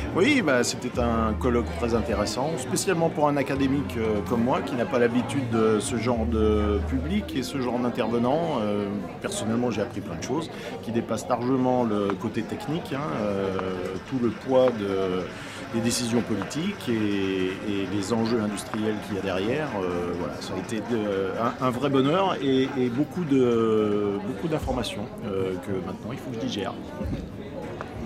Oui, c'était un colloque très intéressant, spécialement pour un académique comme moi qui n'a pas l'habitude de ce genre de public et ce genre d'intervenants. Personnellement, j'ai appris plein de choses qui dépassent largement le côté technique, hein, tout le poids des décisions politiques et les enjeux industriels qu'il y a derrière. Voilà, ça a été un vrai bonheur et beaucoup d'informations que maintenant il faut que je digère.